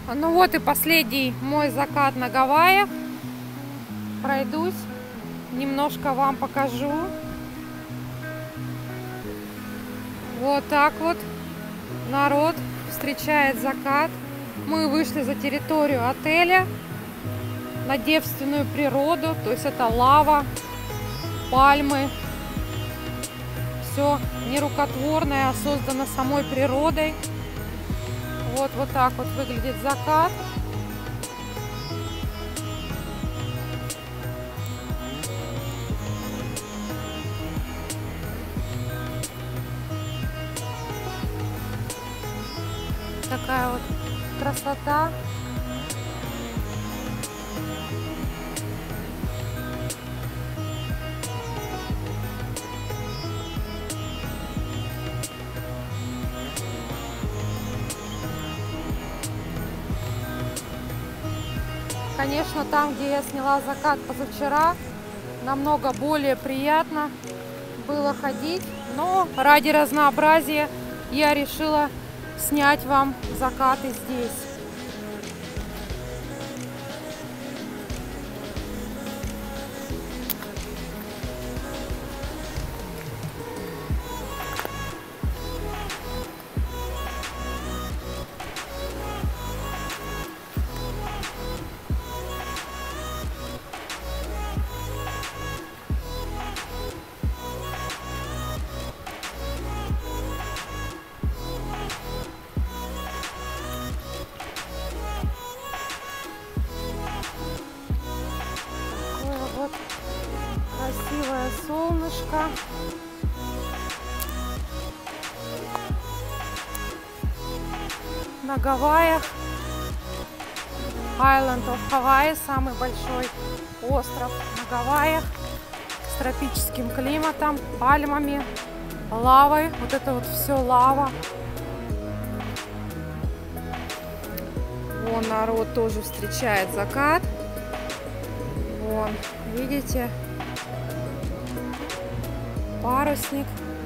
Ну вот и последний мой закат на Гавайях. Пройдусь, немножко вам покажу. Вот так вот народ встречает закат. Мы вышли за территорию отеля на девственную природу, то есть это лава, пальмы, все нерукотворное, а создано самой природой. Вот так вот выглядит закат. Такая вот красота. Конечно, там, где я сняла закат позавчера, намного более приятно было ходить, но ради разнообразия я решила снять вам закаты здесь. Красивое солнышко. На Гавайях. Island of Hawaii, самый большой остров на Гавайях. С тропическим климатом, пальмами, лавой. Вот это вот все лава. Вон народ тоже встречает закат. Вон, видите? Парусник.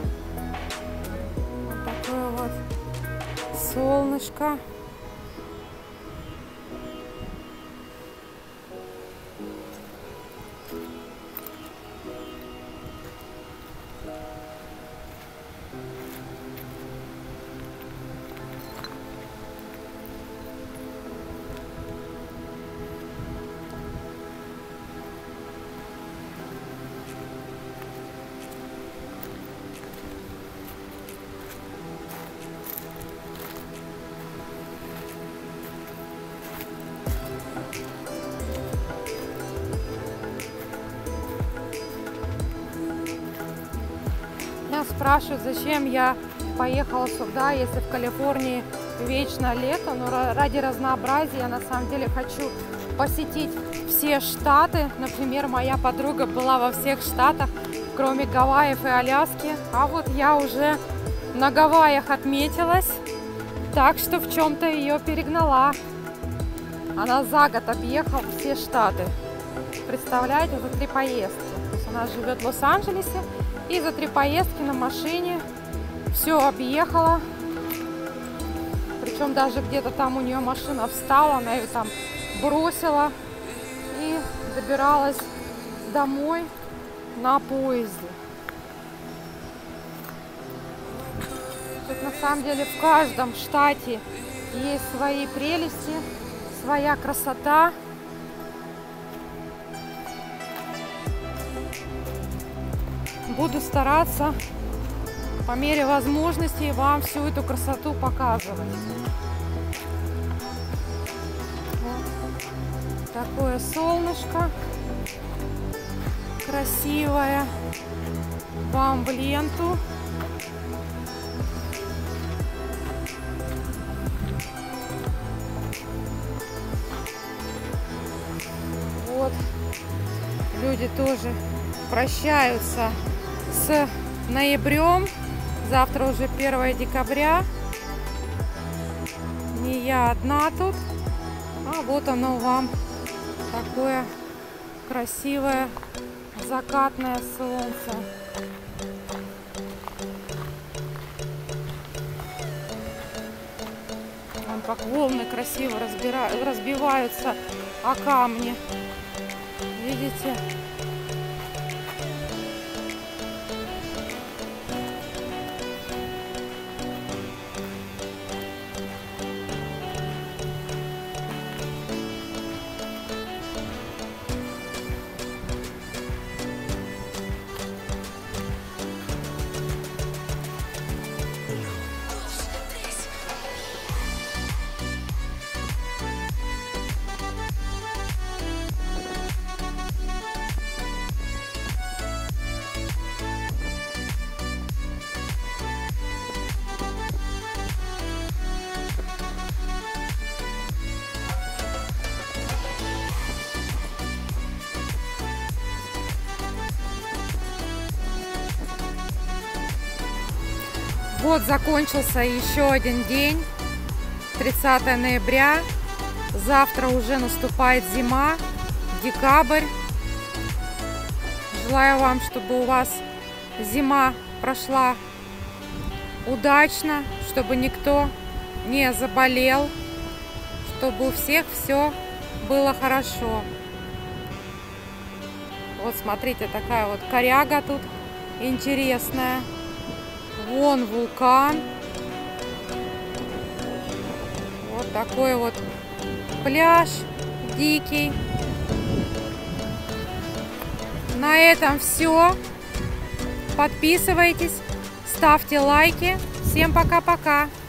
Вот такое вот солнышко. Меня спрашивают, зачем я поехала сюда, если в Калифорнии вечно лето. Но ради разнообразия я на самом деле хочу посетить все штаты. Например, моя подруга была во всех штатах, кроме Гавайев и Аляски. А вот я уже на Гавайях отметилась, так что в чем-то ее перегнала. Она за год объехала все штаты. Представляете, за 3 поездки. То есть она живет в Лос-Анджелесе. И за 3 поездки на машине все объехала. Причем даже где-то там у нее машина встала, она ее там бросила и добиралась домой на поезде. Тут на самом деле в каждом штате есть свои прелести, своя красота. Буду стараться по мере возможностей вам всю эту красоту показывать. Вот такое солнышко красивое. Вам в ленту. Вот. Люди тоже прощаются с ноябрем. Завтра уже 1 декабря. Не я одна тут. А вот оно вам такое красивое закатное солнце. Вон как волны красиво разбиваются о камни. Видите? Вот закончился еще один день, 30 ноября. Завтра уже наступает зима, декабрь. Желаю вам, чтобы у вас зима прошла удачно, чтобы никто не заболел, чтобы у всех все было хорошо. Вот смотрите, такая вот коряга тут интересная. Вон вулкан. Вот такой вот пляж дикий. На этом все. Подписывайтесь, ставьте лайки. Всем пока-пока.